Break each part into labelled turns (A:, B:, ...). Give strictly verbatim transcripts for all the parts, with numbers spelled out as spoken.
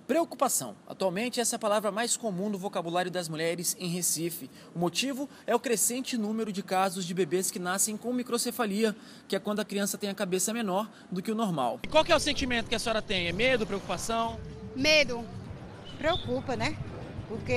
A: Preocupação. Atualmente, essa é a palavra mais comum no vocabulário das mulheres em Recife. O motivo é o crescente número de casos de bebês que nascem com microcefalia, que é quando a criança tem a cabeça menor do que o normal.
B: E qual que é o sentimento que a senhora tem? É medo, preocupação?
C: Medo. Preocupa, né? Porque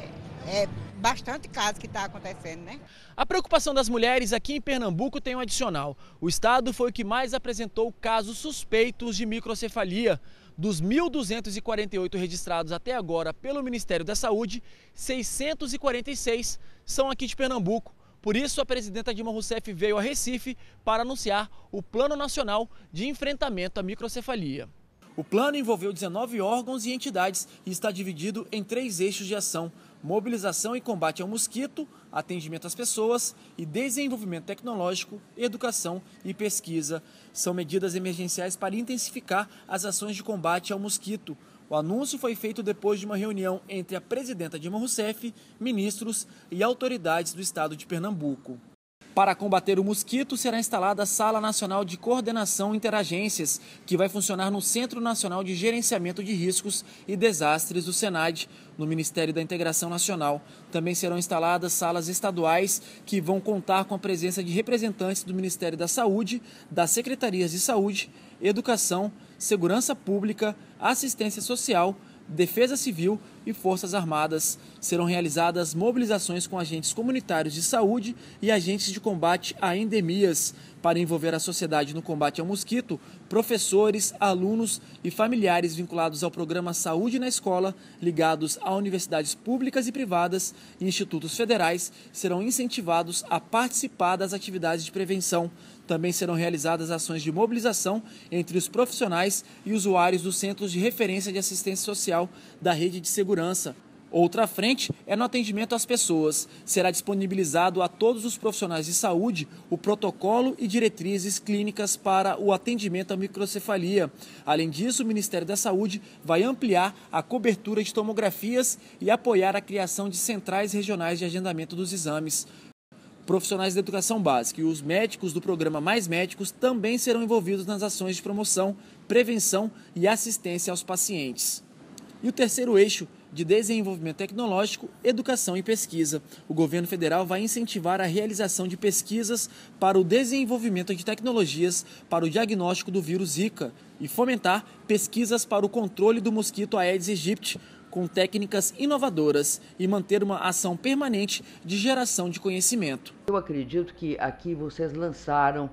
C: é bastante caso que está acontecendo, né?
B: A preocupação das mulheres aqui em Pernambuco tem um adicional. O estado foi o que mais apresentou casos suspeitos de microcefalia. Dos mil duzentos e quarenta e oito registrados até agora pelo Ministério da Saúde, seiscentos e quarenta e seis são aqui de Pernambuco. Por isso, a presidenta Dilma Rousseff veio a Recife para anunciar o Plano Nacional de Enfrentamento à Microcefalia.
A: O plano envolveu dezenove órgãos e entidades e está dividido em três eixos de ação: mobilização e combate ao mosquito, atendimento às pessoas e desenvolvimento tecnológico, educação e pesquisa. São medidas emergenciais para intensificar as ações de combate ao mosquito. O anúncio foi feito depois de uma reunião entre a presidenta Dilma Rousseff, ministros e autoridades do estado de Pernambuco. Para combater o mosquito, será instalada a Sala Nacional de Coordenação Interagências, que vai funcionar no Centro Nacional de Gerenciamento de Riscos e Desastres do SENAD, no Ministério da Integração Nacional. Também serão instaladas salas estaduais, que vão contar com a presença de representantes do Ministério da Saúde, das Secretarias de Saúde, Educação, Segurança Pública, Assistência Social, Defesa Civil e Forças Armadas. Serão realizadas mobilizações com agentes comunitários de saúde e agentes de combate a endemias. Para envolver a sociedade no combate ao mosquito, professores, alunos e familiares vinculados ao programa Saúde na Escola, ligados a universidades públicas e privadas e institutos federais, serão incentivados a participar das atividades de prevenção. Também serão realizadas ações de mobilização entre os profissionais e usuários dos Centros de Referência de Assistência Social da Rede de Segurança. Outra frente é no atendimento às pessoas. Será disponibilizado a todos os profissionais de saúde o protocolo e diretrizes clínicas para o atendimento à microcefalia. Além disso, o Ministério da Saúde vai ampliar a cobertura de tomografias e apoiar a criação de centrais regionais de agendamento dos exames. Profissionais da educação básica e os médicos do programa Mais Médicos também serão envolvidos nas ações de promoção, prevenção e assistência aos pacientes. E o terceiro eixo, de desenvolvimento tecnológico, educação e pesquisa. O governo federal vai incentivar a realização de pesquisas para o desenvolvimento de tecnologias para o diagnóstico do vírus Zika e fomentar pesquisas para o controle do mosquito Aedes aegypti, com técnicas inovadoras, e manter uma ação permanente de geração de conhecimento.
D: Eu acredito que aqui vocês lançaram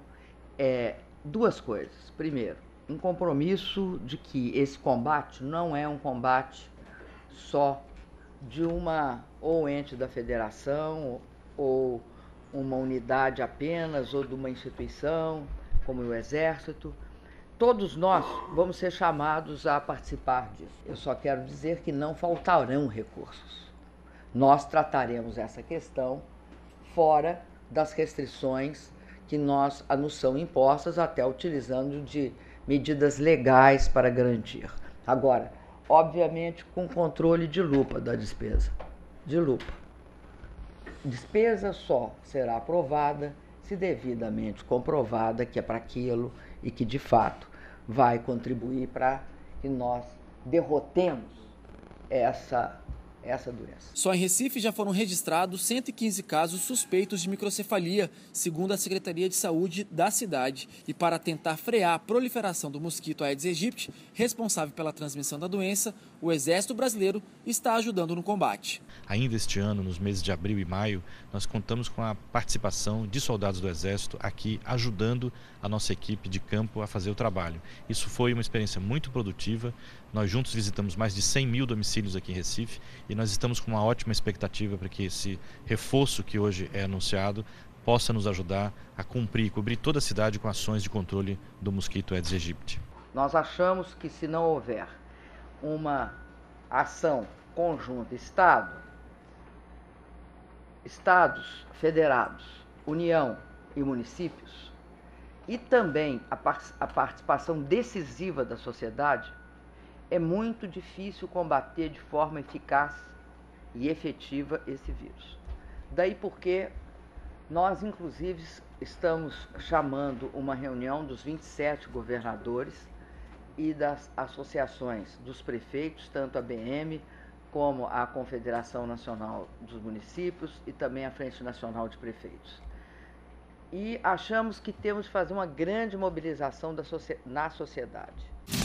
D: é, duas coisas. Primeiro, um compromisso de que esse combate não é um combate só de uma ou ente da federação ou uma unidade apenas ou de uma instituição como o Exército. Todos nós vamos ser chamados a participar disso. Eu só quero dizer que não faltarão recursos. Nós trataremos essa questão fora das restrições que nós nos são impostas, até utilizando de medidas legais para garantir. Agora, obviamente, com controle de lupa da despesa. De lupa. Despesa só será aprovada se devidamente comprovada que é para aquilo e que, de fato, vai contribuir para que nós derrotemos essa, essa doença.
A: Só em Recife já foram registrados cento e quinze casos suspeitos de microcefalia, segundo a Secretaria de Saúde da cidade. E para tentar frear a proliferação do mosquito Aedes aegypti, responsável pela transmissão da doença, o Exército Brasileiro está ajudando no combate.
E: Ainda este ano, nos meses de abril e maio, nós contamos com a participação de soldados do Exército aqui ajudando a nossa equipe de campo a fazer o trabalho. Isso foi uma experiência muito produtiva. Nós juntos visitamos mais de cem mil domicílios aqui em Recife e nós estamos com uma ótima expectativa para que esse reforço que hoje é anunciado possa nos ajudar a cumprir, cobrir toda a cidade com ações de controle do mosquito Aedes aegypti.
D: Nós achamos que, se não houver uma ação conjunta, Estado, Estados federados, União e municípios, e também a, part- a participação decisiva da sociedade, é muito difícil combater de forma eficaz e efetiva esse vírus. Daí porque nós, inclusive, estamos chamando uma reunião dos vinte e sete governadores e das associações dos prefeitos, tanto a B M como a Confederação Nacional dos Municípios e também a Frente Nacional de Prefeitos. E achamos que temos de fazer uma grande mobilização da, na sociedade.